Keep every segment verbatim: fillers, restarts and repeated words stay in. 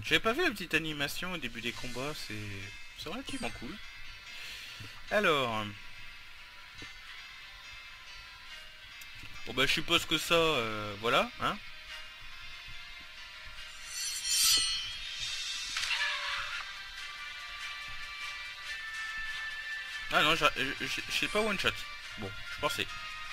J'avais pas vu la petite animation au début des combats, c'est c'est relativement cool. Alors... Bon bah je suppose que ça, euh, voilà, hein. Ah non, je sais pas one shot. Bon, je pensais.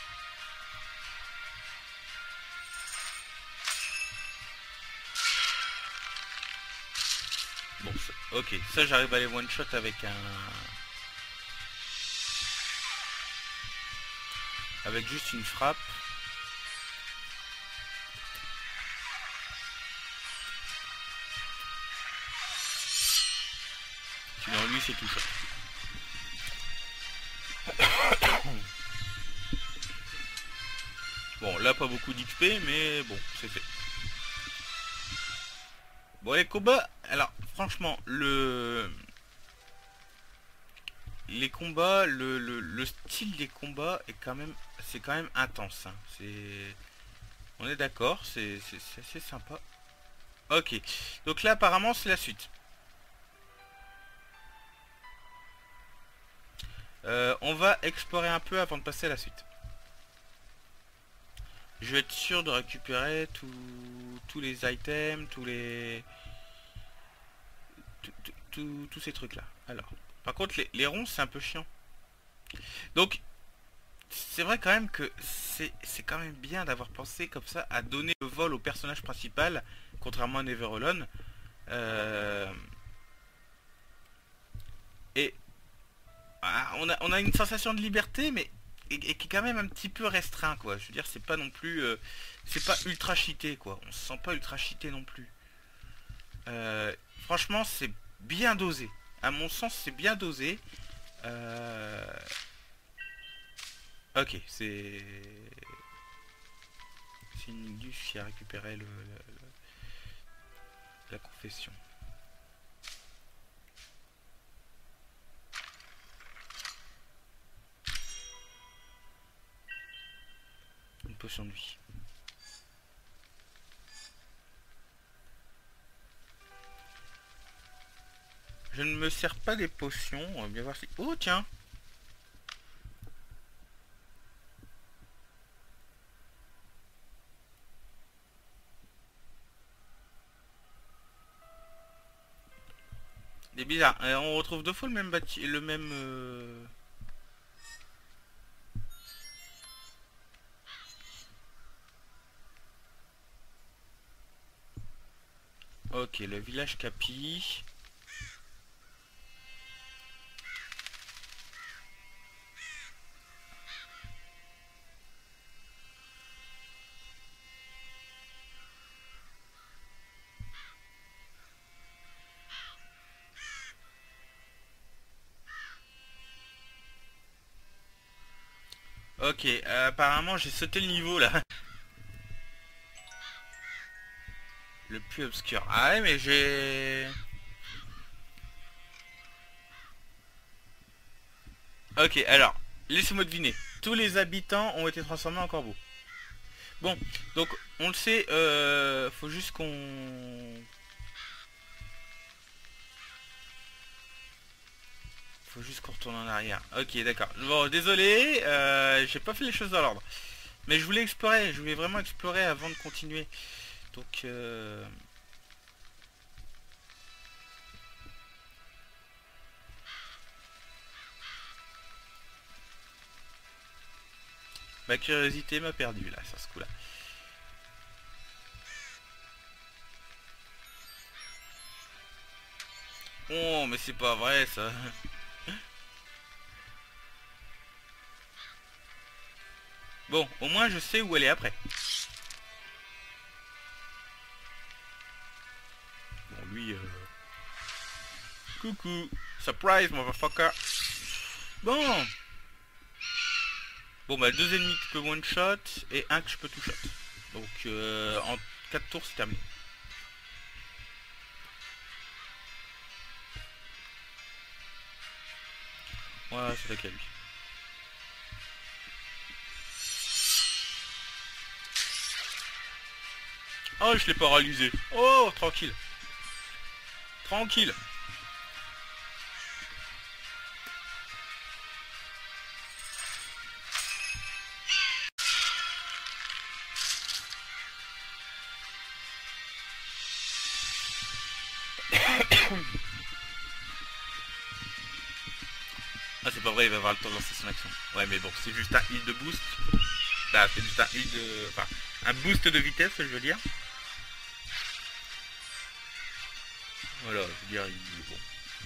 Bon, ça, ok, ça j'arrive à les one shot avec un... Avec juste une frappe. Sinon lui c'est tout ça. Bon, là pas beaucoup d'X P, mais bon, c'est fait. Bon, les combats, alors franchement, le... Les combats, le, le, le style des combats est quand même... C'est quand même intense, hein. C'est... On est d'accord, c'est assez sympa. Ok, donc là apparemment c'est la suite. Euh, on va explorer un peu avant de passer à la suite. Je vais être sûr de récupérer tous les items, tous les... Tous ces trucs là. Alors, par contre les, les ronds c'est un peu chiant. Donc, c'est vrai quand même que c'est quand même bien d'avoir pensé comme ça à donner le vol au personnage principal, contrairement à Never Alone. Euh... Et ah, on, a, on a une sensation de liberté, mais et, et qui est quand même un petit peu restreint, quoi. Je veux dire, c'est pas non plus, euh, c'est pas ultra cheaté, quoi. On se sent pas ultra cheaté non plus. Euh, franchement, c'est bien dosé. À mon sens, c'est bien dosé. Euh... Ok, c'est... C'est Nigdus qui a récupéré le, le, le... la confession. Une potion de vie. Je ne me sers pas des potions. On va bien voir si... Oh tiens. C'est bizarre. Euh, on retrouve deux fois le même bâti... Le même... Euh... Ok, le village Capi. Ok, euh, apparemment j'ai sauté le niveau là. Le plus obscur. Ah ouais, mais j'ai... Ok, alors, laissez-moi deviner. Tous les habitants ont été transformés en corbeaux. Bon, donc on le sait, euh, faut juste qu'on... Faut juste qu'on retourne en arrière. Ok, d'accord. Bon, désolé, euh, j'ai pas fait les choses dans l'ordre. Mais je voulais explorer, je voulais vraiment explorer avant de continuer. Donc... Euh... Ma curiosité m'a perdu là, sur ce coup-là. Oh, mais c'est pas vrai ça. Bon, au moins je sais où elle est après. Bon, lui... Euh... Coucou. Surprise, motherfucker. Bon. Bon, bah deux ennemis que je peux one shot et un que je peux two shot. Donc, euh, en quatre tours, c'est terminé. Ouais, c'est laquelle lui. Oh, je l'ai paralysé. Oh, tranquille. Tranquille. Ah c'est pas vrai, il va avoir le temps de lancer son action. Ouais mais bon, c'est juste un heal de boost. Bah c'est juste un heal de... Enfin, un boost de vitesse, je veux dire. Voilà, je veux dire, il est bon.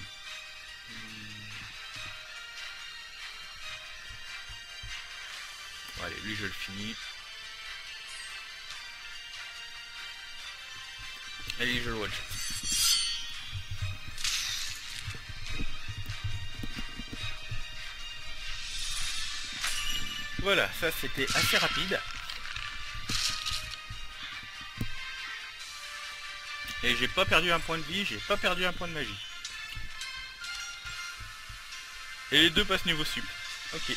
Bon, allez, lui je le finis. Allez, je le one shot. Voilà, ça c'était assez rapide. Et j'ai pas perdu un point de vie, j'ai pas perdu un point de magie. Et les deux passent niveau sup. Ok.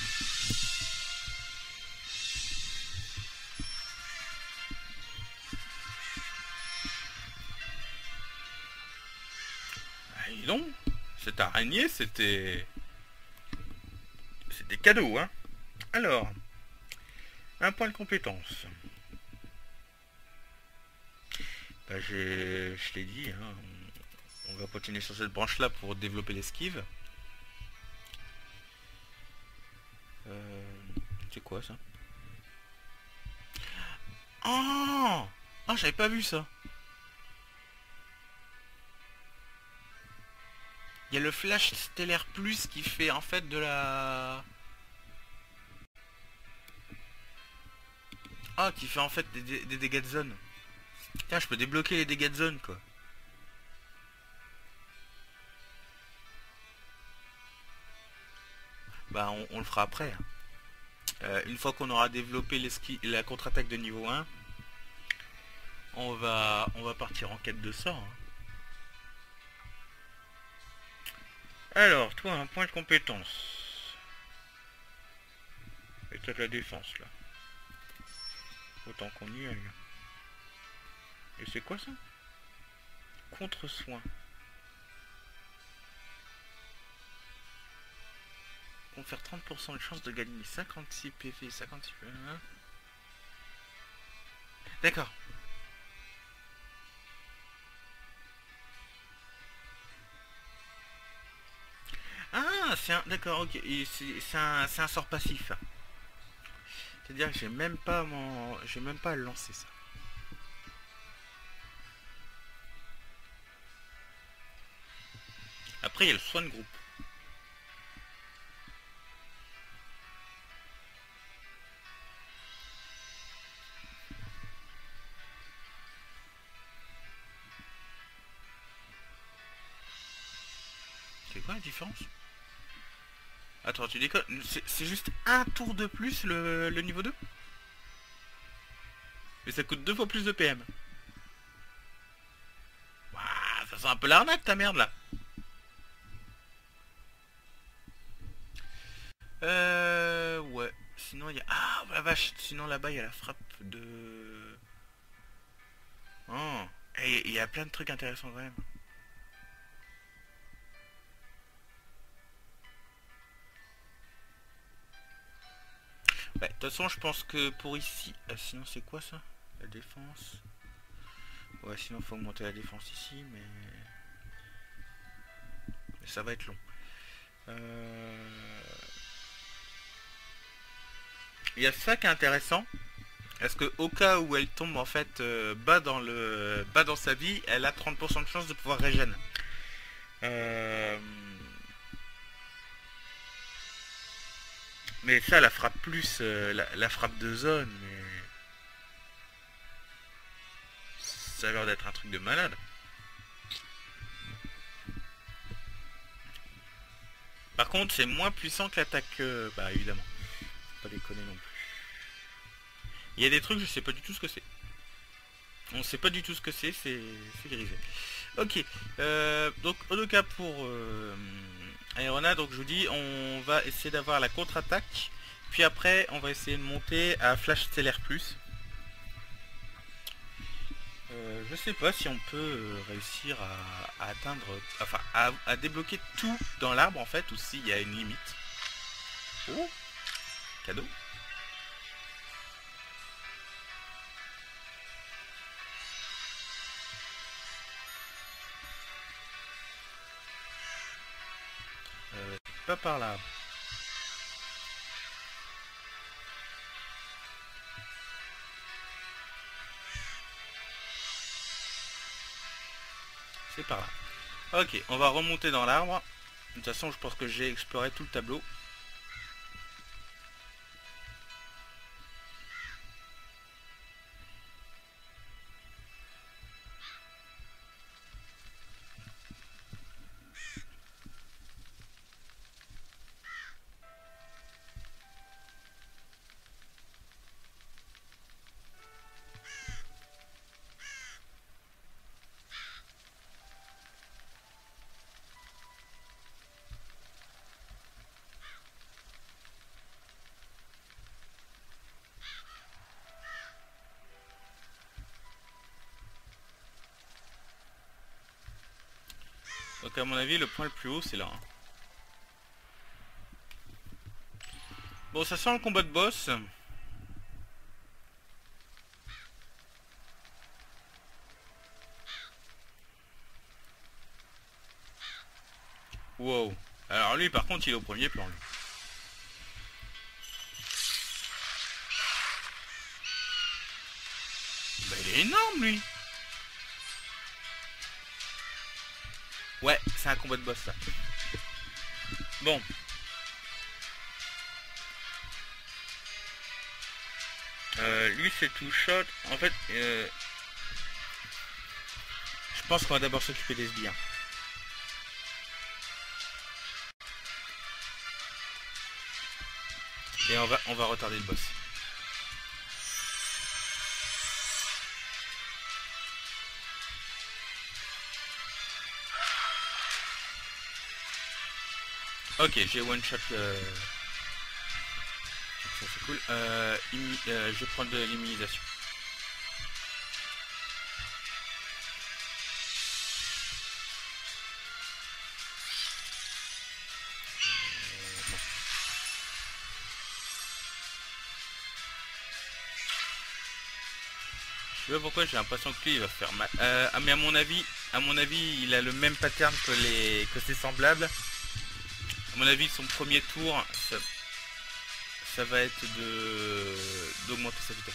Ah, dis donc, cette araignée c'était... C'était cadeau, hein. Alors, un point de compétence. Bah, je l'ai dit, hein, on, on va continuer sur cette branche-là pour développer l'esquive. Euh, c'est quoi ça? Oh, oh j'avais pas vu ça. Il y a le flash stellaire plus qui fait en fait de la... Ah, qui fait en fait des, des, des dégâts de zone. Tiens, je peux débloquer les dégâts de zone, quoi. Bah, on, on le fera après. Hein. Euh, une fois qu'on aura développé la contre-attaque de niveau un, on va, on va partir en quête de ça. Hein. Alors, toi, un point de compétence. Et t'as de la défense, là. Autant qu'on y aille. Et c'est quoi ça? Contre-soin. Confère trente pour cent de chance de gagner cinquante-six P V, cinquante-six P V. D'accord. Ah, c'est un... D'accord, ok. C'est un, un sort passif. C'est-à-dire que j'ai même pas mon... J'ai même pas à lancer ça. Après, il y a le soin de groupe. C'est quoi la différence? Attends, tu déconnes? C'est juste un tour de plus le, le niveau deux? Mais ça coûte deux fois plus de P M. Ouah, ça sent un peu l'arnaque ta merde là. Euh... Ouais. Sinon il y a... Ah la vache. Sinon là-bas il y a la frappe de... Oh. Et il y a plein de trucs intéressants quand même. Ouais, de toute façon je pense que pour ici... Ah, sinon c'est quoi ça? La défense. Ouais, sinon faut augmenter la défense ici, mais... mais ça va être long. Euh... Il y a ça qui est intéressant. Est-ce que au cas où elle tombe en fait euh, bas dans le bas dans sa vie, elle a trente pour cent de chance de pouvoir régénérer. Euh... Mais ça, la frappe plus, euh, la, la frappe de zone, mais... ça a l'air d'être un truc de malade. Par contre, c'est moins puissant que l'attaque... Euh... Bah, évidemment. Faut pas déconner non plus. Il y a des trucs, je sais pas du tout ce que c'est. On sait pas du tout ce que c'est, c'est grisé. Ok. Euh, donc, en tout cas, pour... Euh... Aérona, donc je vous dis, on va essayer d'avoir la contre-attaque. Puis après, on va essayer de monter à Flash Stellaire Plus. Euh, je sais pas si on peut euh, réussir à, à atteindre, enfin à, à débloquer tout dans l'arbre en fait, ou s'il y a une limite. Oh, cadeau. Euh, pas par là. C'est par là. Ok, on va remonter dans l'arbre. De toute façon, je pense que j'ai exploré tout le tableau. Donc à mon avis, le point le plus haut, c'est là. Hein. Bon, ça sent le combat de boss. Wow. Alors lui, par contre, il est au premier plan. Lui. Bah, il est énorme, lui. Ouais, c'est un combat de boss, ça. Bon. Euh, lui, c'est tout shot. En fait, euh, je pense qu'on va d'abord s'occuper des sbires. Et on va, on va retarder le boss. Ok, j'ai one shot le... Ça c'est cool. Euh, euh, je vais prendre de l'immunisation. Euh, bon. Je sais pas pourquoi j'ai l'impression que lui il va faire mal. Euh, ah mais à mon avis, à mon avis, il a le même pattern que les que ses semblables. À mon avis, son premier tour, ça, ça va être de d'augmenter sa vitesse.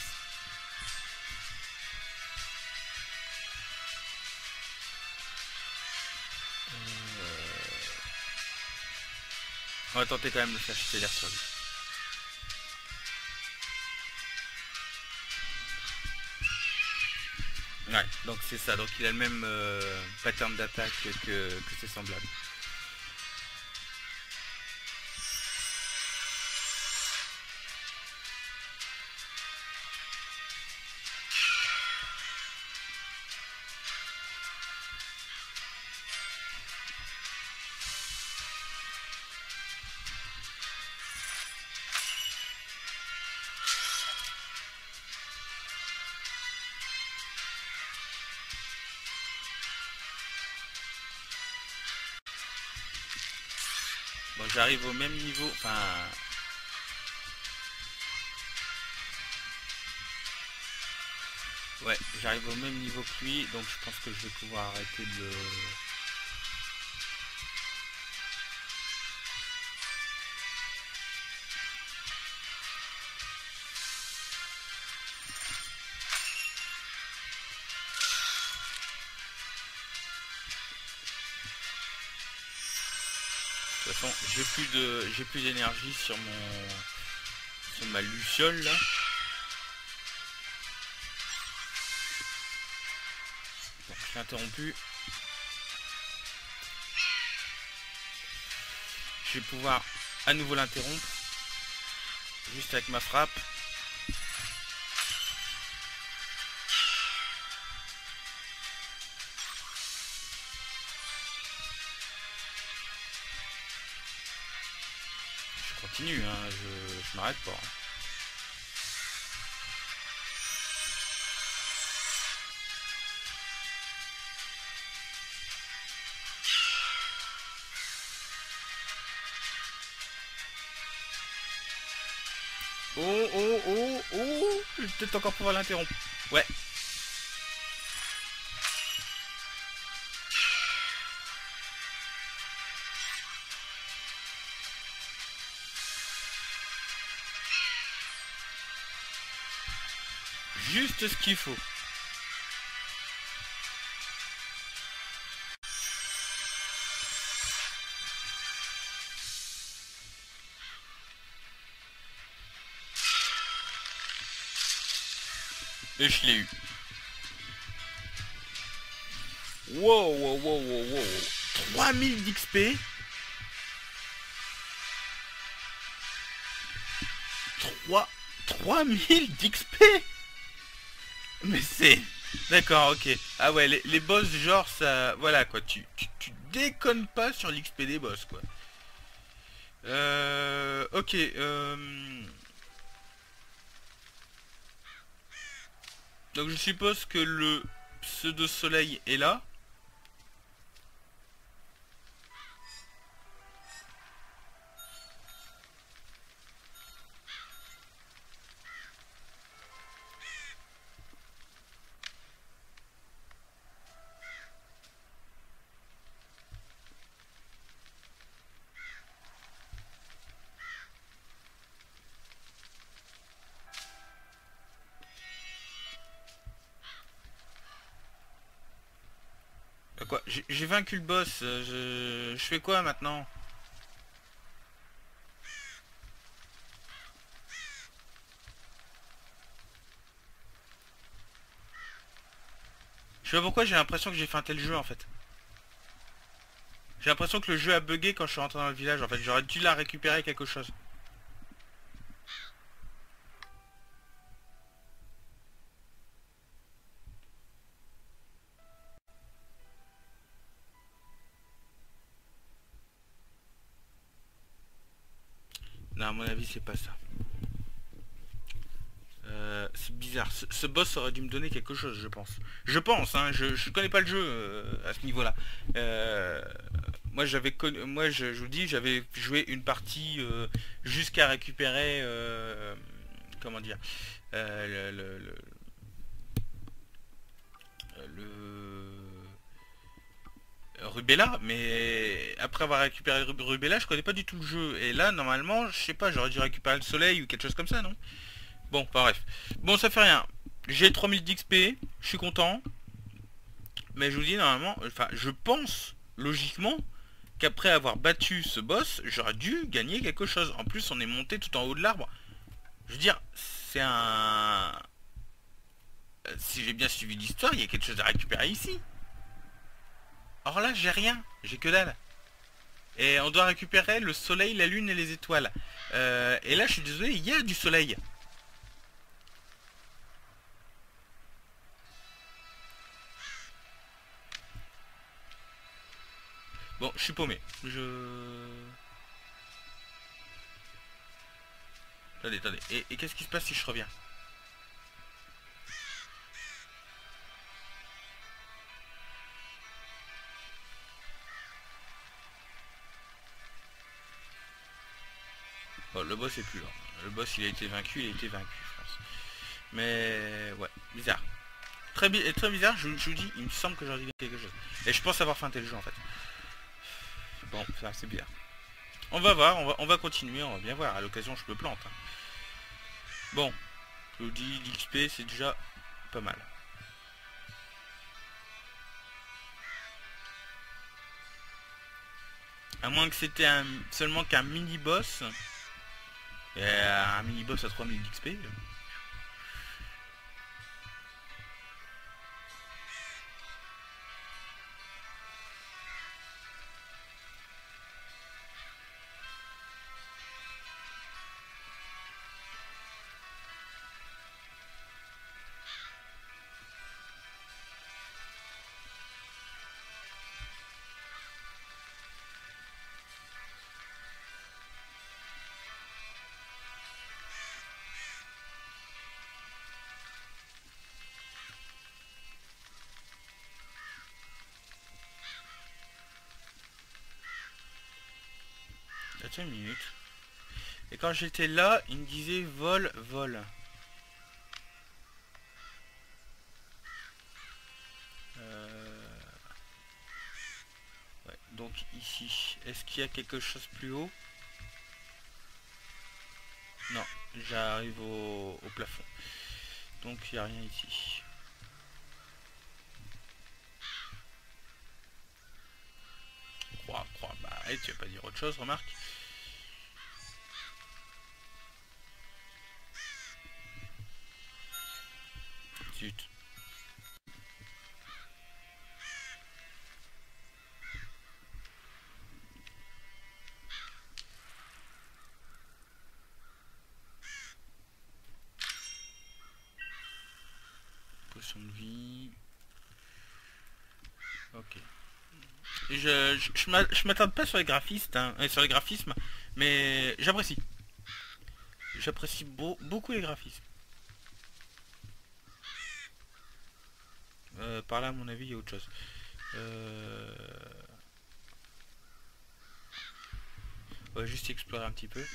Euh... On va tenter quand même de faire chuter l'air sur lui. Ouais, donc c'est ça. Donc il a le même euh, pattern d'attaque que, que ses semblables. Bon, j'arrive au même niveau, enfin... Ouais, j'arrive au même niveau que lui, donc je pense que je vais pouvoir arrêter de... De toute façon, j'ai plus de, j'ai plus d'énergie sur mon, sur ma luciole là. Bon, je l'ai interrompu. Je vais pouvoir à nouveau l'interrompre, juste avec ma frappe. Je continue, hein, je, je m'arrête pas. Hein. Oh, oh, oh, oh. Je vais peut-être encore pouvoir l'interrompre. Ouais. Juste ce qu'il faut. Et je l'ai eu. Wow, wow, wow, wow, wow. trois mille d'X P. trois... trois mille d'X P. Mais c'est... D'accord, ok. Ah ouais, les, les boss, genre, ça... Voilà, quoi. Tu, tu, tu déconnes pas sur l'X P des boss, quoi. Euh... Ok, euh... Donc je suppose que le pseudo-soleil est là. Euh, Quoi, j'ai j'ai vaincu le boss, euh, je... je fais quoi maintenant? Je sais pas pourquoi j'ai l'impression que j'ai fait un tel jeu en fait. J'ai l'impression que le jeu a bugué quand je suis rentré dans le village en fait. J'aurais dû la récupérer quelque chose. Non, à mon avis, c'est pas ça. Euh, c'est bizarre. Ce, ce boss aurait dû me donner quelque chose, je pense. Je pense, hein. Je, je connais pas le jeu euh, à ce niveau-là. Euh, moi, j'avais connu, moi, je, je vous dis, j'avais joué une partie euh, jusqu'à récupérer, euh, comment dire, euh, le, le, le, le Rubella, mais après avoir récupéré Ru- Rubella, je connais pas du tout le jeu. Et là, normalement, je sais pas, j'aurais dû récupérer le soleil ou quelque chose comme ça, non? Bon, enfin bref. Bon, ça fait rien. J'ai trois mille d'X P, je suis content. Mais je vous dis, normalement, enfin, je pense, logiquement, qu'après avoir battu ce boss, j'aurais dû gagner quelque chose. En plus, on est monté tout en haut de l'arbre. Je veux dire, c'est un... euh, Si j'ai bien suivi l'histoire, il y a quelque chose à récupérer ici. Or là, j'ai rien. J'ai que dalle. Et on doit récupérer le soleil, la lune et les étoiles. Euh, et là, je suis désolé, il y a du soleil. Bon, je suis paumé. Je... Attendez, attendez. Et, et qu'est-ce qui se passe si je reviens? Bon, le boss est plus là. Le boss, il a été vaincu, il a été vaincu, je pense. Mais ouais, bizarre. Très, bi très bizarre, je, je vous dis, il me semble que j'aurais dit quelque chose. Et je pense avoir feinté le jeu en fait. Bon, ça c'est bizarre. On va voir, on va, on va continuer, on va bien voir. À l'occasion, je me plante. Hein. Bon, je vous dis, l'X P c'est déjà pas mal. À moins que c'était un, seulement qu'un mini-boss. Et un mini-boss à trois mille d'X P. Attends une minute. Et quand j'étais là, il me disait vol, vol. Euh... Ouais, donc ici, est-ce qu'il y a quelque chose plus haut? Non, j'arrive au, au plafond. Donc il n'y a rien ici. Croix, croix, bah hey, tu vas pas dire autre chose, remarque. Zut. Potion de vie. Ok. Et je je, je m'attarde pas sur les graphistes, hein, sur les graphismes, mais j'apprécie. J'apprécie beau, beaucoup les graphismes. Euh, par là, à mon avis, il y a autre chose. Euh... On va juste explorer un petit peu.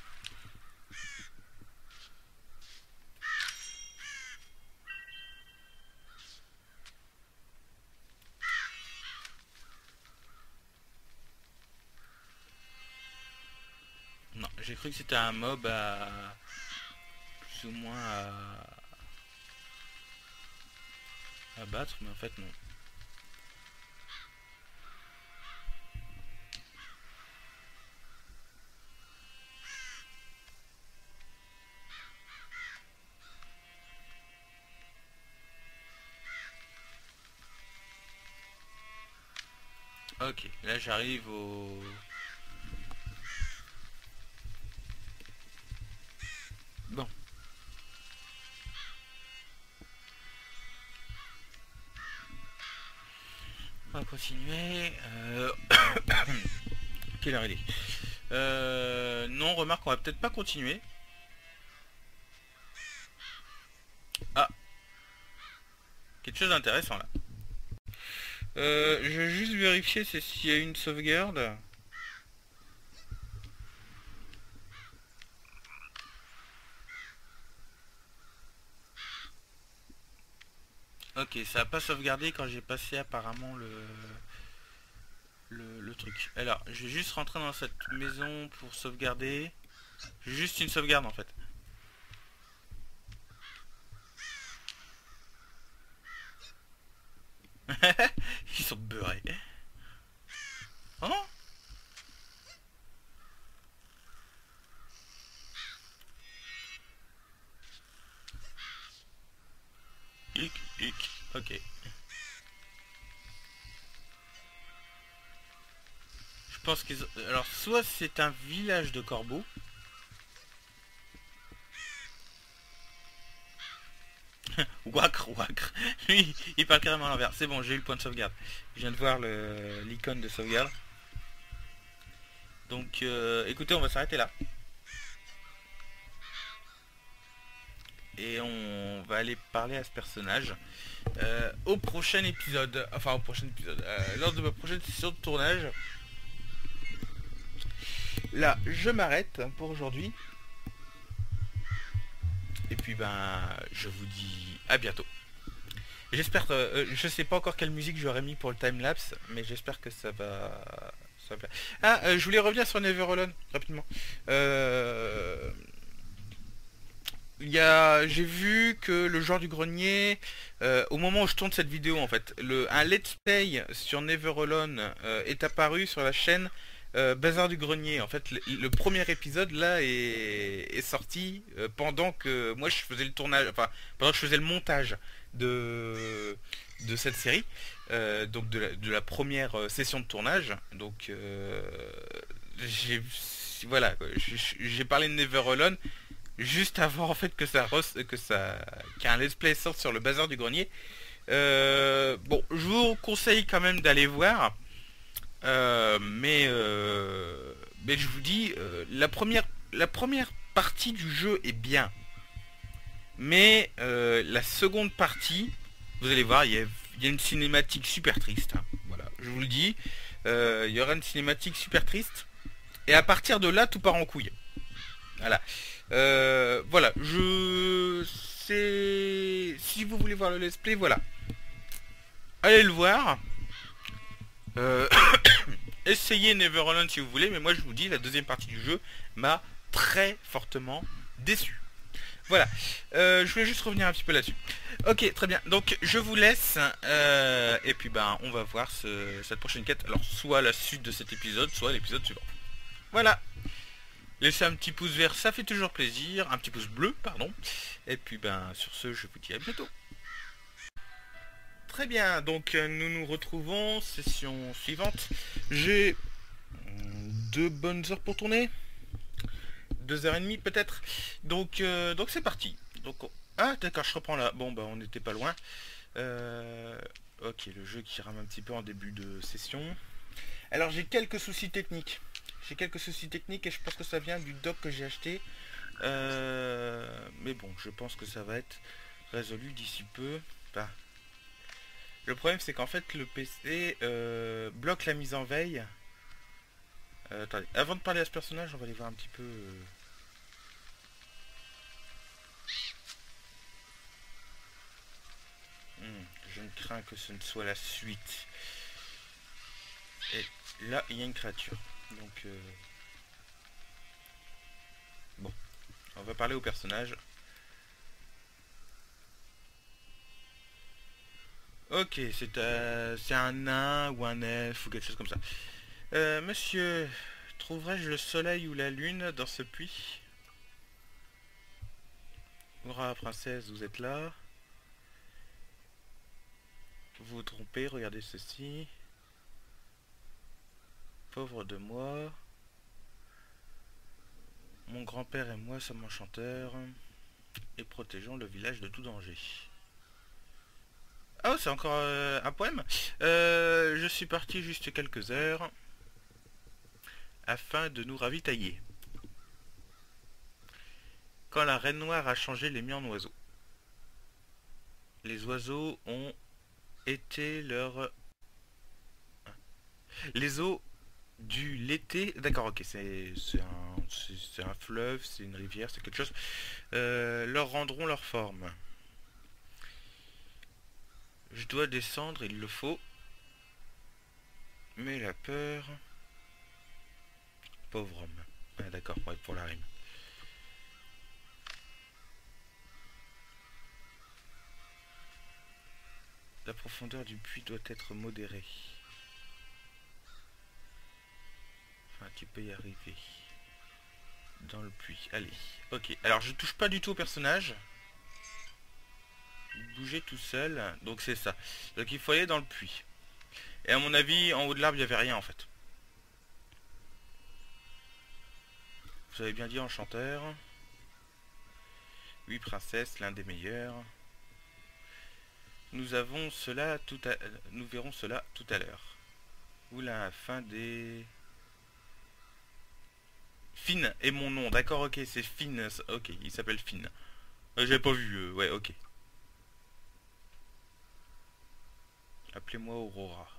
Non, j'ai cru que c'était un mob à... plus ou moins à... à battre, mais en fait non. Ok, là j'arrive au... Bon. On va continuer. Euh... Quelle heure il est? euh... Non, remarque, on va peut-être pas continuer. Ah. Quelque chose d'intéressant là. Euh, je vais juste vérifier s'il y a une sauvegarde. Ok, ça n'a pas sauvegardé quand j'ai passé apparemment le... le... le truc. Alors, je vais juste rentrer dans cette maison pour sauvegarder. J'ai juste une sauvegarde en fait. Ils sont beurrés. Oh non. Hic, hic. Ok. Je pense qu'ils... Alors, soit c'est un village de corbeaux. Wacre, wacre. Lui, il parle carrément à l'envers. C'est bon, j'ai eu le point de sauvegarde. Je viens de voir l'icône de sauvegarde. Donc, euh, écoutez, on va s'arrêter là. Et on va aller parler à ce personnage euh, au prochain épisode. Enfin, au prochain épisode. Euh, lors de ma prochaine session de tournage. Là, je m'arrête pour aujourd'hui. Et puis, ben, je vous dis à bientôt. J'espère, euh, je sais pas encore quelle musique j'aurais mis pour le timelapse, mais j'espère que ça va... Ça va... Ah, euh, je voulais revenir sur Never Alone, rapidement. Euh... Il y a... J'ai vu que le joueur du grenier, euh, au moment où je tourne cette vidéo, en fait, le... un let's play sur Never Alone euh, est apparu sur la chaîne euh, Bazar du Grenier. En fait, le, le premier épisode, là, est, est sorti euh, pendant que moi, je faisais le tournage, enfin, pendant que je faisais le montage de, de cette série, euh, donc de la, de la première session de tournage. Donc euh, j'ai voilà, j'ai parlé de Never Alone juste avant en fait que ça que ça qu'un let's play sorte sur le Bazar du Grenier. Euh, bon, je vous conseille quand même d'aller voir, euh, mais euh, mais je vous dis, euh, la première la première partie du jeu est bien. Mais euh, la seconde partie, vous allez voir, il y a, y a une cinématique super triste. Hein, voilà, je vous le dis. Euh, il y aura une cinématique super triste. Et à partir de là, tout part en couille. Voilà. Euh, voilà, je... C'est... Si vous voulez voir le let's play, voilà. Allez le voir. Euh... Essayez Neverland si vous voulez, mais moi je vous dis, la deuxième partie du jeu m'a très fortement déçu. Voilà, euh, je voulais juste revenir un petit peu là-dessus. Ok, très bien, donc je vous laisse, euh, et puis ben on va voir ce, cette prochaine quête. Alors soit la suite de cet épisode, soit l'épisode suivant. Voilà, laissez un petit pouce vert, ça fait toujours plaisir, un petit pouce bleu, pardon. Et puis ben sur ce, je vous dis à bientôt. Très bien, donc euh, nous nous retrouvons, session suivante. J'ai deux bonnes heures pour tourner. Deux heures et demie peut-être. Donc euh, donc c'est parti. Donc on... Ah d'accord, je reprends là. Bon bah on n'était pas loin. Euh... Ok, le jeu qui rame un petit peu en début de session. Alors j'ai quelques soucis techniques. J'ai quelques soucis techniques et je pense que ça vient du dock que j'ai acheté. Euh... Mais bon, je pense que ça va être résolu d'ici peu. Enfin, le problème c'est qu'en fait le P C euh, bloque la mise en veille. Euh, attendez, avant de parler à ce personnage, on va aller voir un petit peu... Euh... Hmm, je ne crains que ce ne soit la suite. Et là, il y a une créature. Donc, euh... bon, on va parler au personnage. Ok, c'est euh, c'est un nain ou un elfe ou quelque chose comme ça. Euh, monsieur, trouverais-je le soleil ou la lune dans ce puits? Laura, princesse, vous êtes là. Vous vous trompez, regardez ceci. Pauvre de moi. Mon grand-père et moi sommes enchanteurs et protégeons le village de tout danger. Ah, oh, c'est encore euh, un poème. Euh, je suis parti juste quelques heures afin de nous ravitailler. Quand la reine noire a changé les miens en oiseaux. Les oiseaux ont été leur... Les eaux du l'été... D'accord, ok, c'est un, un fleuve, c'est une rivière, c'est quelque chose. Euh, leur rendront leur forme. Je dois descendre, il le faut. Mais la peur... Pauvre homme. Ah, d'accord, ouais, pour la rime. La profondeur du puits doit être modérée. Enfin, tu peux y arriver. Dans le puits. Allez. Ok. Alors, je touche pas du tout au personnage. Bouger tout seul. Donc, c'est ça. Donc, il faut aller dans le puits. Et à mon avis, en haut de l'arbre, il n'y avait rien, en fait. Vous avez bien dit enchanteur. Oui, princesse, l'un des meilleurs. Nous avons cela tout à... Nous verrons cela tout à l'heure. Oula, la fin des... Finn est mon nom, d'accord, ok, c'est Finn, ok, il s'appelle Finn. Euh, J'avais pas vu, euh, ouais, ok. Appelez-moi Aurora.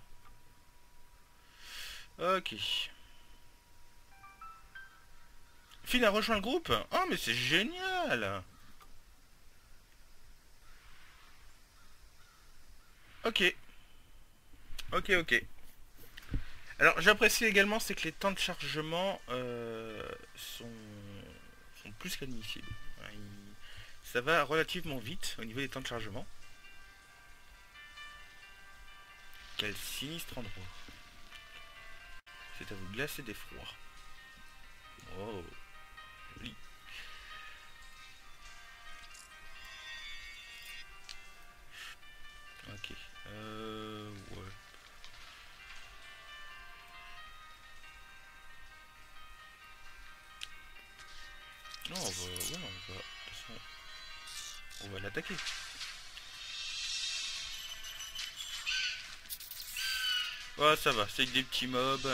Ok. Finn a rejoint le groupe. Oh, mais c'est génial. Ok. Ok, ok. Alors, j'apprécie également, c'est que les temps de chargement euh, sont, sont plus qu'admissibles. Ça va relativement vite au niveau des temps de chargement. Quel sinistre endroit. C'est à vous glacer d'effroi. Oh, joli. Ok. Euh... Ouais. Non, on va... Ouais, on va... De toute façon... On va l'attaquer. Ouais, ça va. C'est des petits mobs.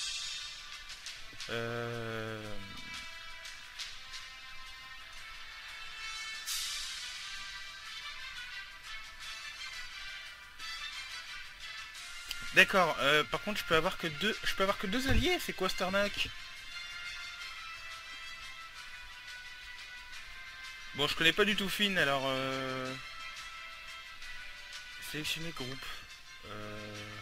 Euh... D'accord, euh, par contre je peux avoir que deux. Je peux avoir que deux alliés, c'est quoi cette arnaque? Bon, je connais pas du tout Finn, alors... Euh... Sélectionner groupe. Euh...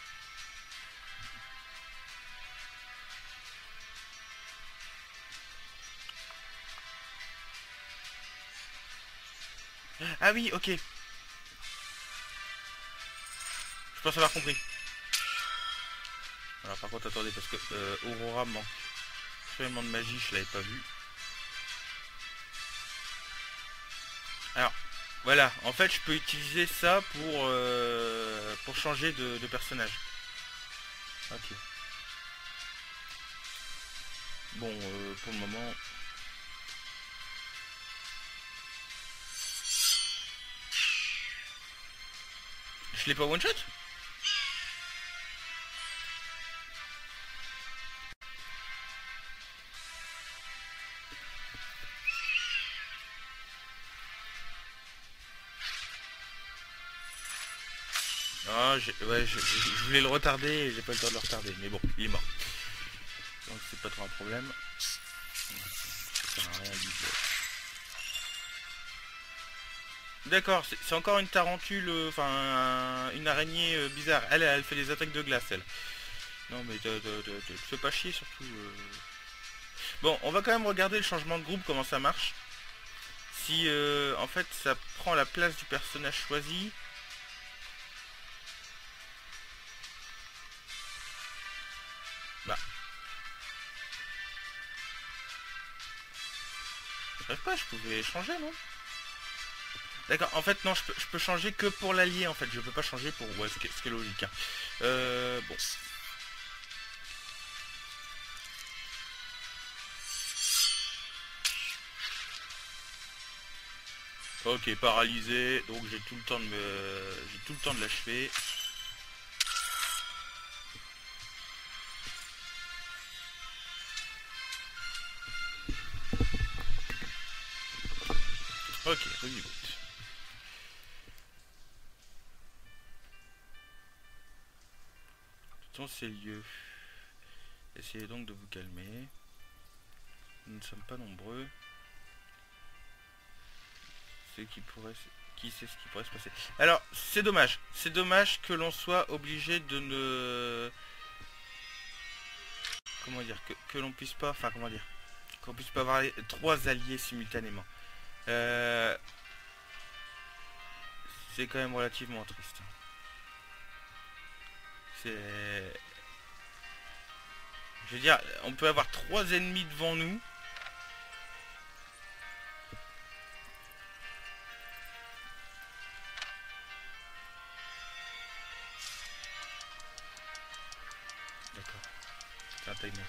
Ah oui, ok. Je pense avoir compris. Alors par contre, attendez, parce que euh, Aurora manque cruellement de magie, je l'avais pas vu. Alors, voilà, en fait, je peux utiliser ça pour, euh, pour changer de, de personnage. Ok. Bon, euh, pour le moment... Je l'ai pas one shot? Ah, ouais, je, je, je voulais le retarder et j'ai pas eu le temps de le retarder. Mais bon, il est mort. Donc c'est pas trop un problème. Ça sert à rien du tout. D'accord, c'est encore une tarentule, euh, enfin un, une araignée euh, bizarre. Elle, elle fait des attaques de glace, elle. Non mais te, te, te, te fais pas chier surtout. euh. Bon, on va quand même regarder le changement de groupe, comment ça marche. Si euh, en fait ça prend la place du personnage choisi. Bah. Je rêve pas, je pouvais changer, non? D'accord, en fait non, je peux, je peux changer que pour l'allié en fait, je peux pas changer pour... Ouais, ce qui est, ce qui est logique. Hein. Euh, bon. Ok, paralysé, donc j'ai tout le temps de me... J'ai tout le temps de l'achever. Ok, reboot. Dans ces lieux. Essayez donc de vous calmer. Nous ne sommes pas nombreux. C'est qui pourrait... Qui sait ce qui pourrait se passer. Alors, c'est dommage. C'est dommage que l'on soit obligé de ne... Comment dire, que, que l'on puisse pas... Enfin, comment dire, qu'on puisse pas avoir les, trois alliés simultanément. Euh, c'est quand même relativement triste. C'est... Je veux dire, on peut avoir trois ennemis devant nous. D'accord. C'est un timer.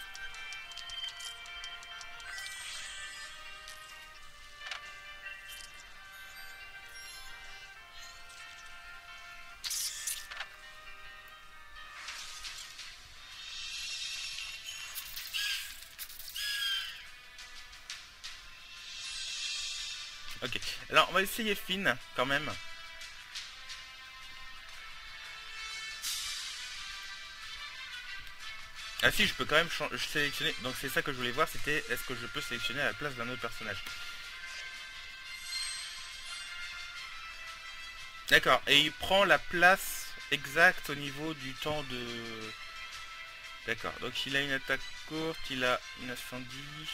Ok. Alors, on va essayer Finn, quand même. Ah si, je peux quand même sélectionner. Donc c'est ça que je voulais voir, c'était est-ce que je peux sélectionner à la place d'un autre personnage. D'accord, et il prend la place exacte au niveau du temps de... D'accord, donc il a une attaque courte, il a une incendie.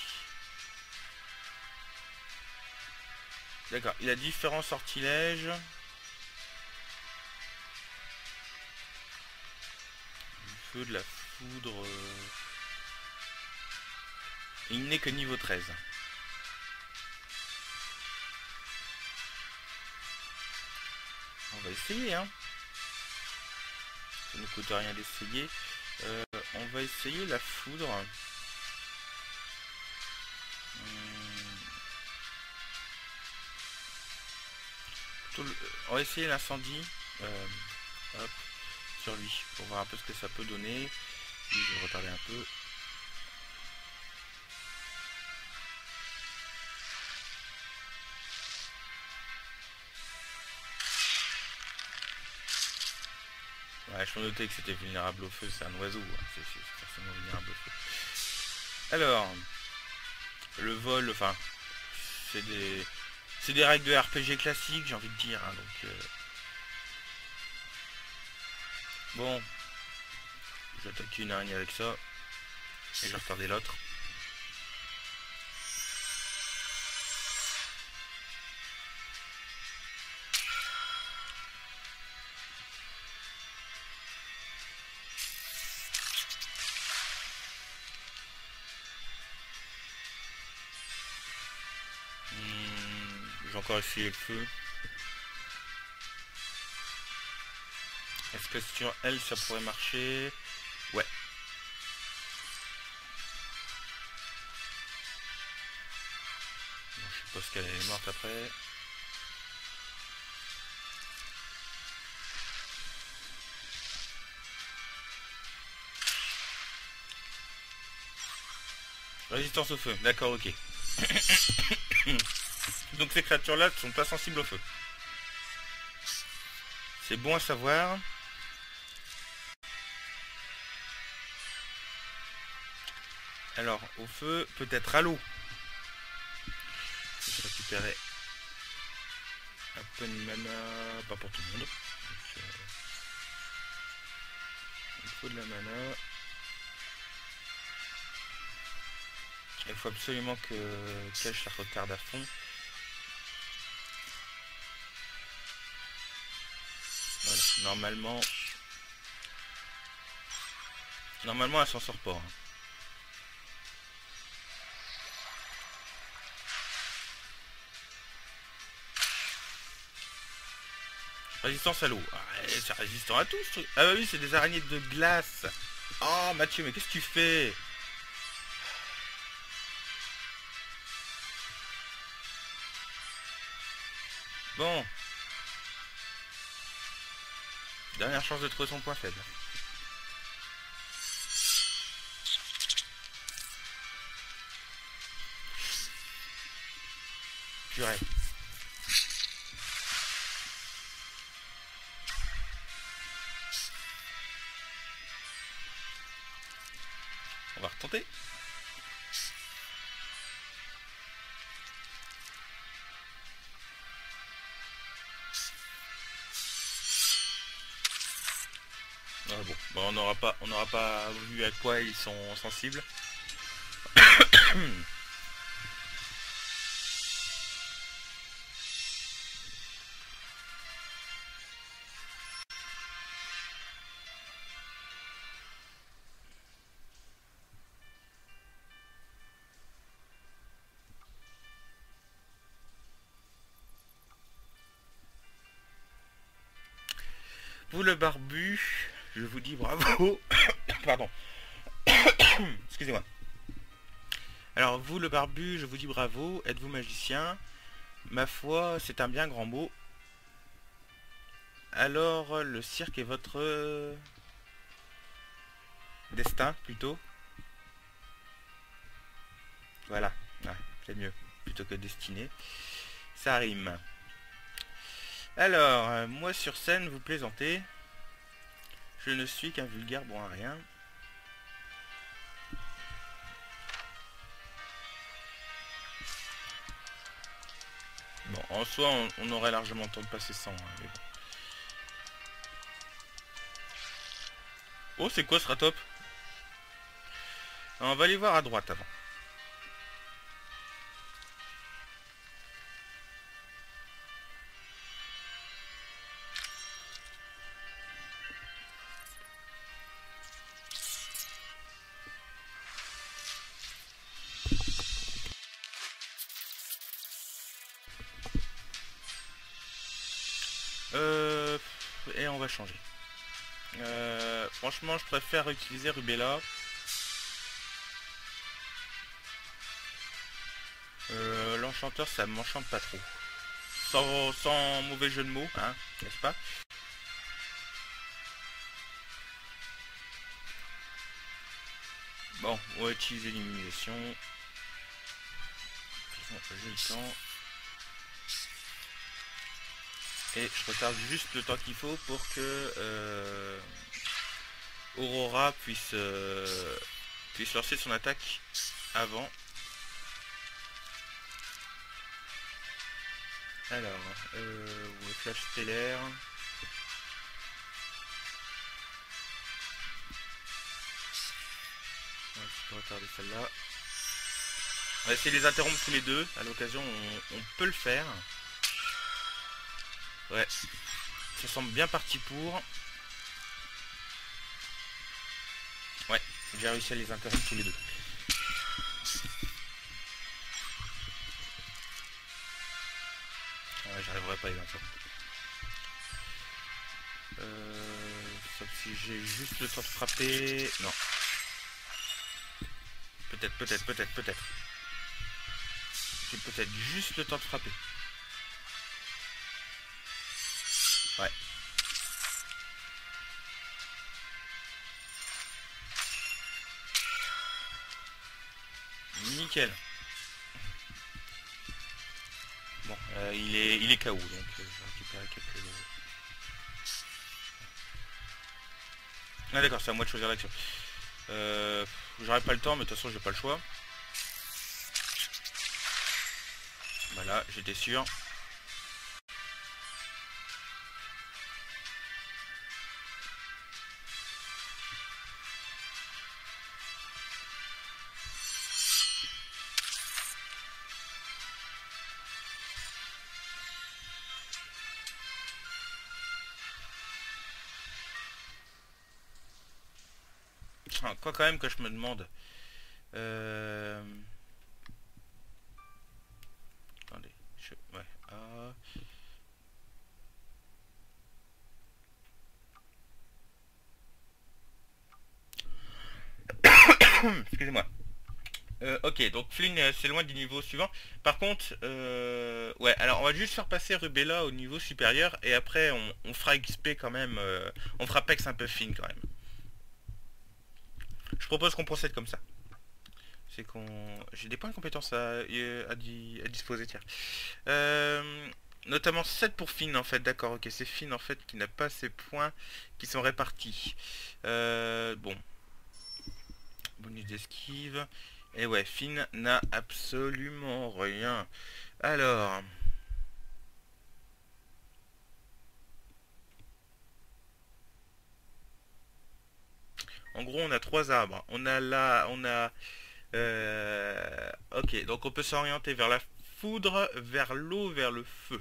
D'accord, il a différents sortilèges. Du feu, de la foudre... Il n'est que niveau treize. On va essayer, hein. Ça ne coûte rien d'essayer. Euh, on va essayer la foudre. Hum. Le... On va essayer l'incendie. Euh, hop, sur lui. Pour voir un peu ce que ça peut donner. Lui, je vais retarder un peu. Ouais, je me notais que c'était vulnérable au feu, c'est un oiseau, hein. C'est forcément vulnérable au feu. Alors, le vol, enfin, c'est des... C'est des règles de R P G classiques, j'ai envie de dire, hein, donc... Euh... Bon. J'attaque une araignée avec ça. Et je vais retarder l'autre. J'ai encore essayé le feu. Est-ce que sur elle ça pourrait marcher? Ouais. Bon, je suppose qu'elle est morte après. Résistance au feu, d'accord, ok. Donc ces créatures-là ne sont pas sensibles au feu. C'est bon à savoir. Alors, au feu, peut-être à l'eau. Je vais récupérer un peu de mana, pas pour tout le monde. Donc, euh, il faut de la mana. Il faut absolument que Cache la retarde à fond. Voilà, normalement... Normalement, elle s'en sort pas. Hein. Résistance à l'eau. Ah, c'est résistant à tout ce truc. Ah bah oui, c'est des araignées de glace. Oh Mathieu, mais qu'est-ce que tu fais? Bon. Dernière chance de trouver son point faible. Purée. On va retenter. Ah bon, bon on n'aura pas, on n'aura pas vu à quoi ils sont sensibles. Vous le barbu, je vous dis bravo. Pardon. Excusez-moi. Alors vous le barbu, je vous dis bravo. Êtes-vous magicien? Ma foi, c'est un bien grand mot. Alors le cirque est votre destin plutôt. Voilà, ouais, c'est mieux plutôt que destiné. Ça rime. Alors, euh, moi sur scène, vous plaisantez. Je ne suis qu'un vulgaire bon à rien. Bon, en soi, on, on aurait largement le temps de passer sans. Hein, mais bon. Oh, c'est quoi ce ratop? On va aller voir à droite avant. Euh, et on va changer. Euh, franchement, je préfère utiliser Rubella. Euh, L'enchanteur, ça m'enchante pas trop. Sans, sans mauvais jeu de mots, hein, n'est-ce pas? Bon, on va utiliser l'immunisation. J'ai le temps. Et je retarde juste le temps qu'il faut pour que euh, Aurora puisse, euh, puisse lancer son attaque avant. Alors, euh, ouais, flash stellaire. Ouais, je peux retarder celle-là. On va essayer de les interrompre tous les deux. À l'occasion, on, on peut le faire. Ouais, ça semble bien parti pour. Ouais, j'ai réussi à les interrompre tous les deux. Ouais, j'arriverai pas à les interrompre. Euh, sauf si j'ai juste le temps de frapper. Non. Peut-être, peut-être, peut-être, peut-être. J'ai peut-être juste le temps de frapper. Ouais. Nickel. Bon, euh, il est il est K O, donc euh, je vais récupérer quelques... Ah d'accord, c'est à moi de choisir l'action. Euh, J'aurai pas le temps, mais de toute façon j'ai pas le choix. Voilà, j'étais sûr. Ah, quoi quand même que je me demande. Euh... Attendez, je... Ouais. Ah... Excusez-moi. Euh, ok, donc Flynn, euh, c'est loin du niveau suivant. Par contre, euh, ouais, alors on va juste faire passer Rubella au niveau supérieur et après on, on fera X P quand même. Euh, on fera Pex un peu Flynn quand même. Je propose qu'on procède comme ça. C'est qu'on... J'ai des points de compétence à, euh, à, di- à disposer, tiens. Euh, Notamment sept pour Finn en fait, d'accord, ok, c'est Finn en fait qui n'a pas ces points qui sont répartis. Euh, bon, bonus d'esquive. Et ouais, Finn n'a absolument rien. Alors, en gros, on a trois arbres. On a là, on a... euh, ok, donc on peut s'orienter vers la foudre, vers l'eau, vers le feu.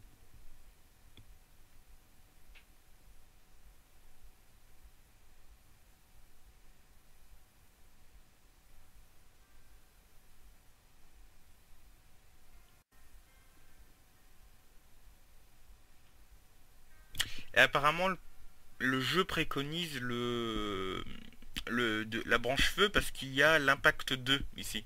Et apparemment, le le jeu préconise le, le de, la branche feu parce qu'il y a l'impact deux ici.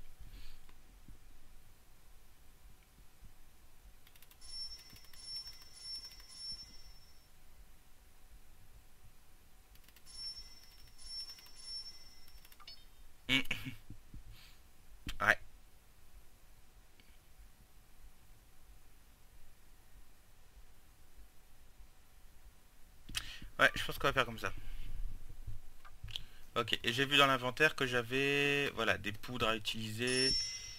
Mm. Ouais. Ouais, je pense qu'on va faire comme ça. Ok, et j'ai vu dans l'inventaire que j'avais voilà des poudres à utiliser.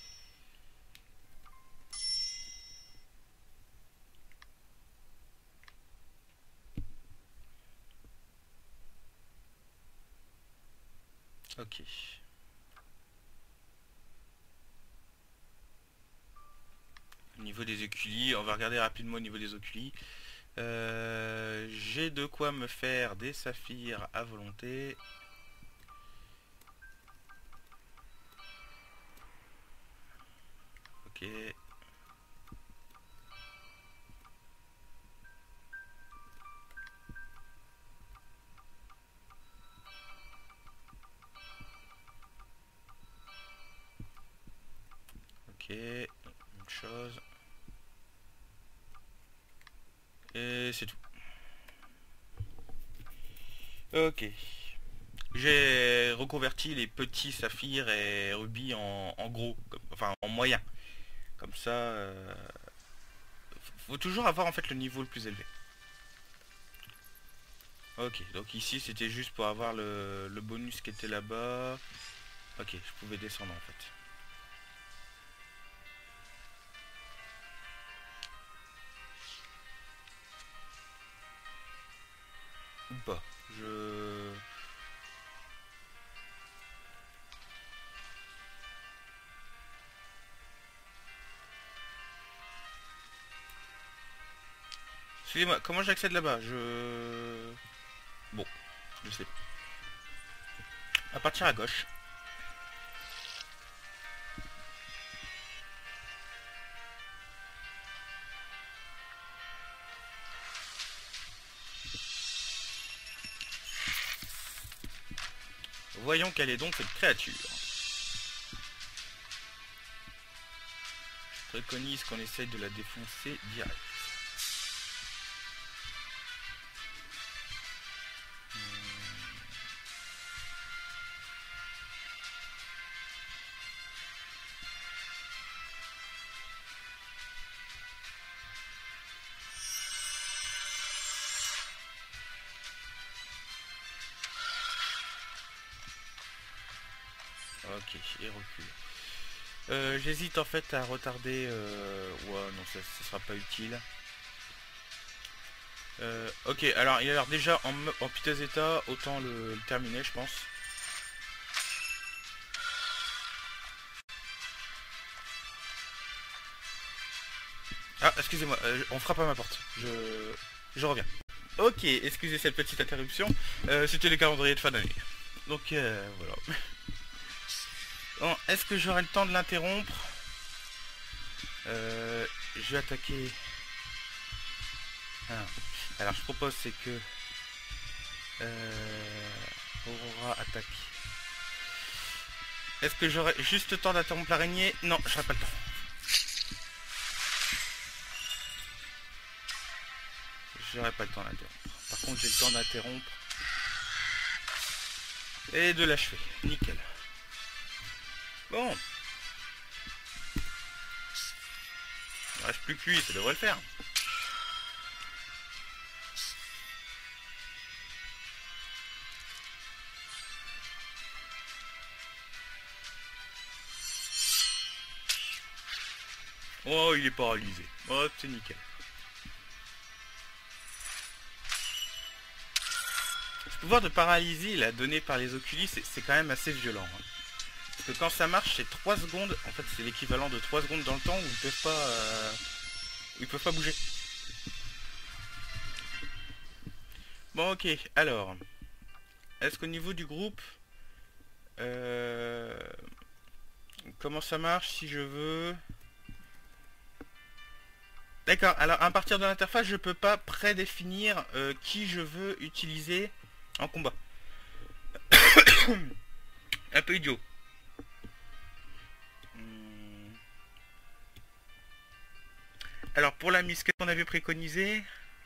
Ok. Au niveau des oculis, on va regarder rapidement au niveau des oculis. Euh, j'ai de quoi me faire des saphirs à volonté. Ok. Ok. Une chose. Et c'est tout. Ok. J'ai reconverti les petits saphirs et rubis en, en gros, comme- enfin en moyen. Comme ça, euh, faut toujours avoir en fait le niveau le plus élevé. Ok, donc ici c'était juste pour avoir le, le bonus qui était là-bas. Ok, je pouvais descendre en fait. ou pas? Je... Excusez-moi, comment j'accède là-bas? Je... Bon, je sais. À partir à gauche. Voyons quelle est donc cette créature. Je préconise qu'on essaye de la défoncer direct. Ok, et recule. Euh, J'hésite en fait à retarder... Euh... Ouais, non, ça, ça sera pas utile. Euh, ok, alors il a l'air déjà en, en piteux état, autant le, le terminer, je pense. Ah, excusez-moi, euh, on frappe à ma porte. Je, je reviens. Ok, excusez cette petite interruption. Euh, C'était le calendrier de fin d'année. Donc, euh, voilà. Bon, est-ce que j'aurai le temps de l'interrompre? euh, Je vais attaquer... Ah. Alors, je propose, c'est que... Euh, Aurora attaque. Est-ce que j'aurai juste le temps d'interrompre l'araignée? Non, j'aurai pas le temps. J'aurai pas le temps d'interrompre. Par contre, j'ai le temps d'interrompre. Et de l'achever. Nickel. Bon. Il ne reste plus que lui, ça devrait le faire. Oh, il est paralysé. Oh, c'est nickel. Ce pouvoir de paralysie là, donné par les Oculus, c'est quand même assez violent. Hein. Parce que quand ça marche, c'est trois secondes. En fait, c'est l'équivalent de trois secondes dans le temps où ils peuvent pas, euh, où ils peuvent pas bouger. Bon, ok. Alors, est-ce qu'au niveau du groupe, euh, comment ça marche si je veux? D'accord. Alors, à partir de l'interface, je peux pas prédéfinir euh, qui je veux utiliser en combat. Un peu idiot. Alors pour la mise, qu'est-ce qu'on avait préconisé?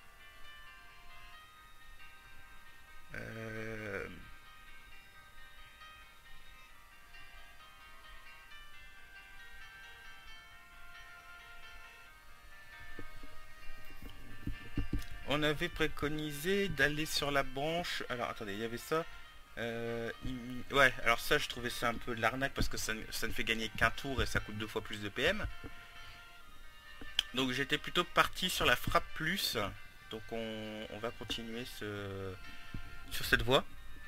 euh... On avait préconisé d'aller sur la branche. Alors attendez, il y avait ça. Euh, il... Ouais, alors ça je trouvais ça un peu de l'arnaque parce que ça, ça ne fait gagner qu'un tour et ça coûte deux fois plus de P M. Donc j'étais plutôt parti sur la frappe plus. Donc on, on va continuer ce, sur cette voie.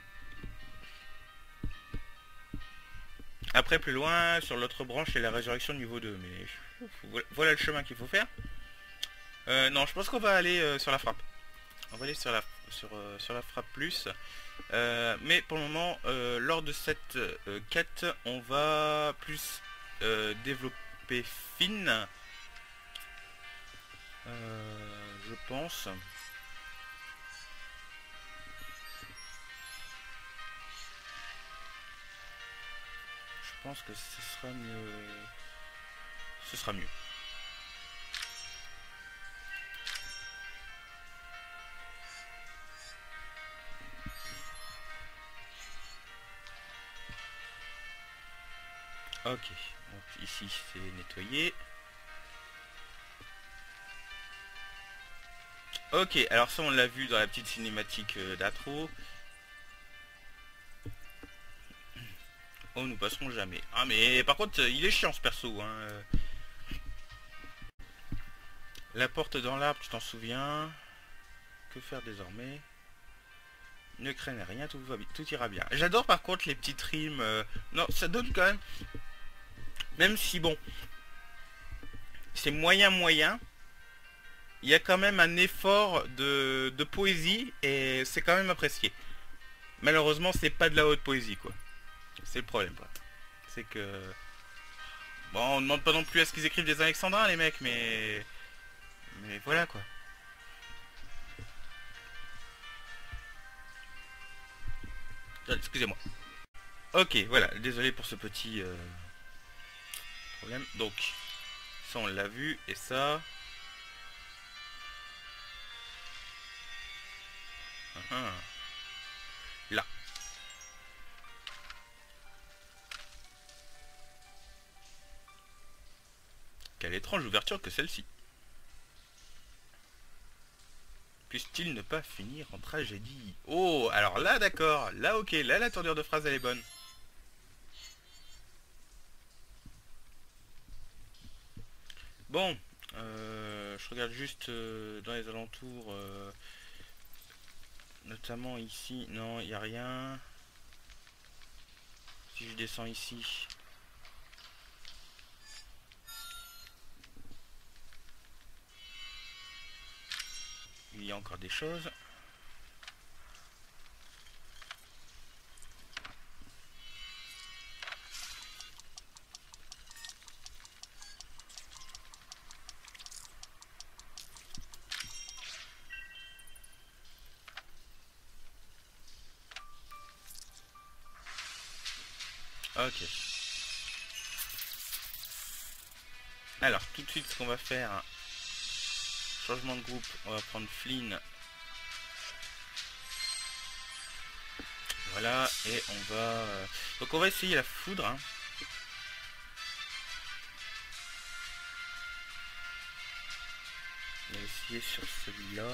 Après plus loin, sur l'autre branche, c'est la résurrection niveau deux. Mais voilà le chemin qu'il faut faire. Euh, non, je pense qu'on va aller euh, sur la frappe. On va aller sur la, sur, euh, sur la frappe plus. Euh, mais pour le moment, euh, lors de cette euh, quête, on va plus euh, développer Finn. Euh, je pense. Je pense que ce sera mieux. Ce sera mieux. Ok, donc ici c'est nettoyé. Ok, alors ça on l'a vu dans la petite cinématique euh, d'intro. Oh, nous passerons jamais. Ah mais par contre il est chiant ce perso hein. La porte dans l'arbre, tu t'en souviens? Que faire désormais? Ne craignez rien, tout, va, tout ira bien. J'adore par contre les petites rimes. Euh, non, ça donne quand même... Même si bon... C'est moyen moyen. Il y a quand même un effort de, de poésie et c'est quand même apprécié. Malheureusement, c'est pas de la haute poésie, quoi. C'est le problème, quoi. C'est que... Bon, on demande pas non plus à ce qu'ils écrivent des alexandrins, les mecs, mais... Mais voilà, quoi. Ah, excusez-moi. Ok, voilà. Désolé pour ce petit euh, problème. Donc, ça, on l'a vu. Et ça... Uh -huh. Là. Quelle étrange ouverture que celle-ci. Puisse-t-il ne pas finir en tragédie? Oh, alors là, d'accord. Là, ok. Là, la tournure de phrase, elle est bonne. Bon. Euh, je regarde juste euh, dans les alentours. Euh, notamment ici. Non, il n'y a rien. Si je descends ici... Il y a encore des choses. Ok. Alors, tout de suite, ce qu'on va faire... Changement de groupe. On va prendre Flynn. Voilà, et on va... Donc on va essayer la foudre. Hein. On va essayer sur celui-là.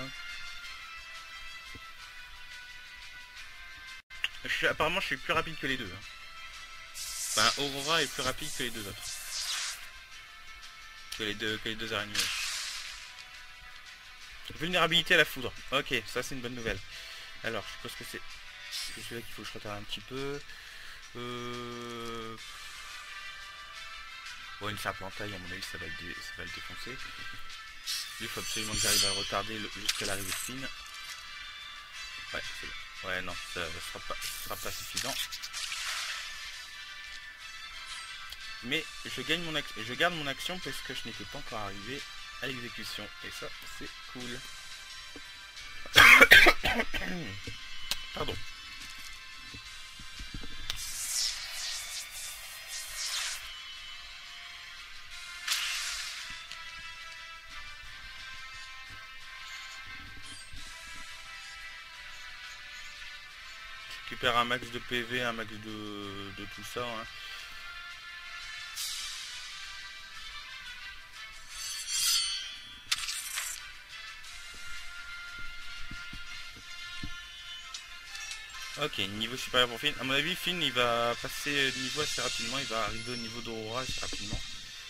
Apparemment, je suis plus rapide que les deux. Hein. Enfin, Aurora est plus rapide que les deux autres. Que les deux, que les deux araignées. Vulnérabilité à la foudre. Ok, ça c'est une bonne nouvelle. Alors, je pense que c'est... C'est celui-là qu'il faut que je retarde un petit peu. Euh... Bon, une serpentaille, à mon avis, ça va, le ça va le défoncer. Il faut absolument que j'arrive à retarder jusqu'à l'arrivée de Flynn. Ouais, c'est bon. Ouais, non, ça ne sera pas, sera pas suffisant. Mais je, gagne mon je garde mon action parce que je n'étais pas encore arrivé à l'exécution. Et ça, c'est cool. Pardon. Je récupère un max de P V, un max de, de tout ça. Hein. Ok, niveau supérieur pour Finn. A mon avis, Finn il va passer niveau assez rapidement. Il va arriver au niveau d'Aurora assez rapidement.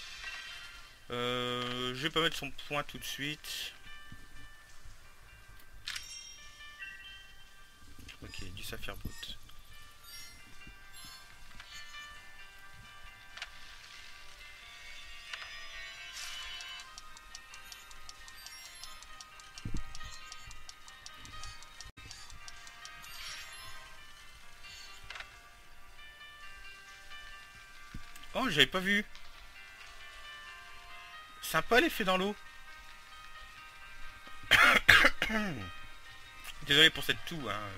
Euh, je vais pas mettre son point tout de suite. Ok, du saphir brut. Oh, j'avais pas vu. Sympa l'effet dans l'eau. Désolé pour cette toux. Hein.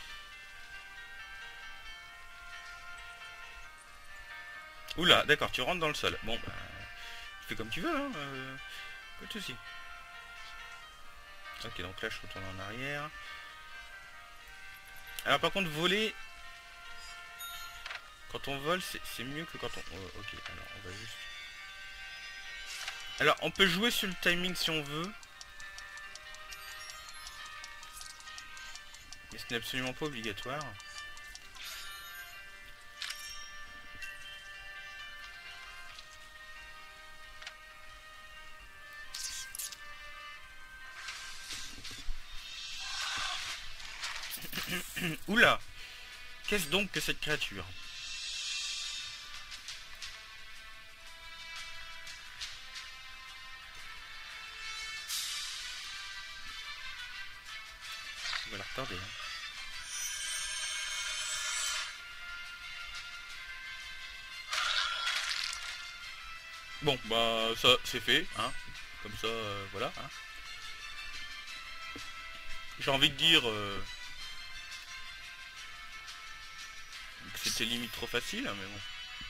Oula, d'accord, tu rentres dans le sol. Bon, bah, tu fais comme tu veux. Hein. Euh, pas de soucis. Ok, donc là je retourne en arrière. Alors par contre, voler... Quand on vole, c'est mieux que quand on... Oh, ok, alors on va juste... Alors, on peut jouer sur le timing si on veut. Mais ce n'est absolument pas obligatoire. Oula! Qu'est-ce donc que cette créature? On va la retarder. Hein. Bon, bah ça c'est fait, hein. Comme ça, euh, voilà. Hein. J'ai envie de dire euh, que c'était limite trop facile, hein, mais bon.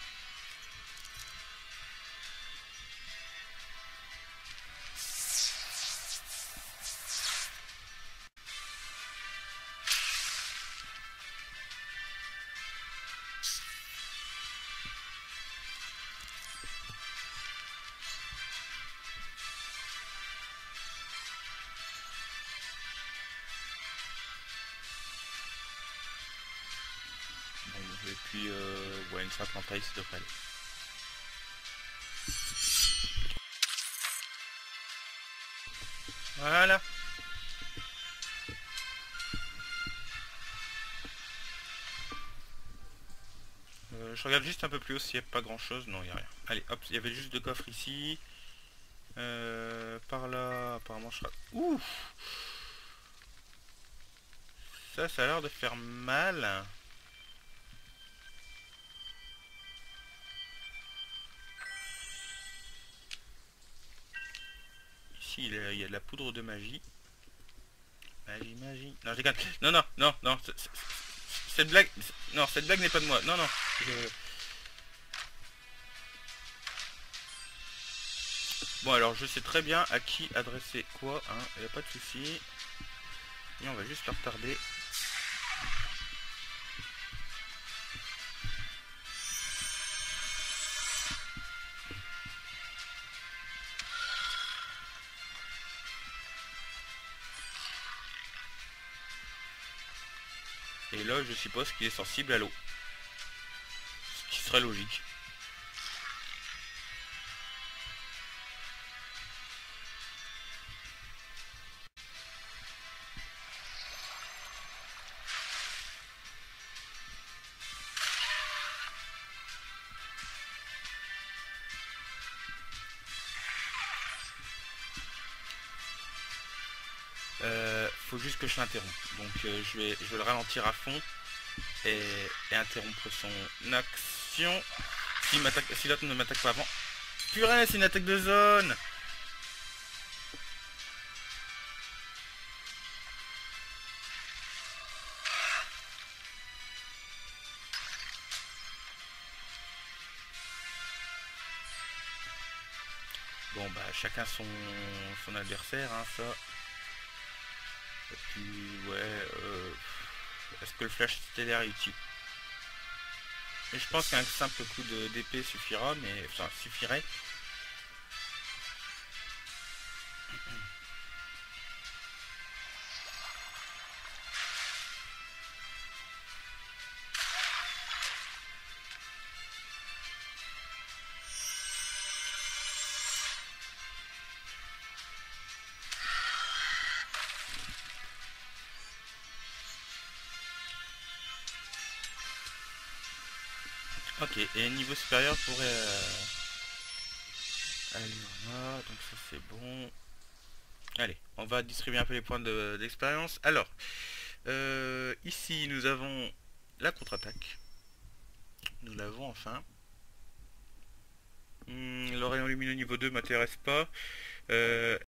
Et puis, euh, ouais, une simple entaille, ça devrait aller. Voilà. Euh, je regarde juste un peu plus haut s'il n'y a pas grand chose. Non, il n'y a rien. Allez, hop, il y avait juste deux coffres ici. Euh, par là, apparemment, je serai... Ouh! Ça, ça a l'air de faire mal. Ici, il y a, il y a de la poudre de magie. Magie, magie. Non, je déconne. Non, non, non, non. Cette blague... Non, cette blague n'est pas de moi. Non, non. Je... Bon, alors, je sais très bien à qui adresser quoi. Hein. Il n'y a pas de souci. Et on va juste le retarder. Et là, je suppose qu'il est sensible à l'eau. Ce qui serait logique. Euh, faut juste que je l'interrompe. Donc euh, je, vais, je vais le ralentir à fond et, et interrompre son action. Si, si l'autre ne m'attaque pas avant. Purée, c'est une attaque de zone. Bon bah chacun son, son adversaire, hein, ça. Et puis ouais, euh, est-ce que le flash stellaire est utile? Et je pense qu'un simple coup d'épée suffira, mais enfin suffirait. Ok, et niveau supérieur pourrait... Euh... Allez, voilà, donc ça c'est bon. Allez, on va distribuer un peu les points d'expérience. De, Alors, euh, ici nous avons la contre-attaque. Nous l'avons enfin. Hmm, le rayon lumineux niveau deux m'intéresse pas. Euh,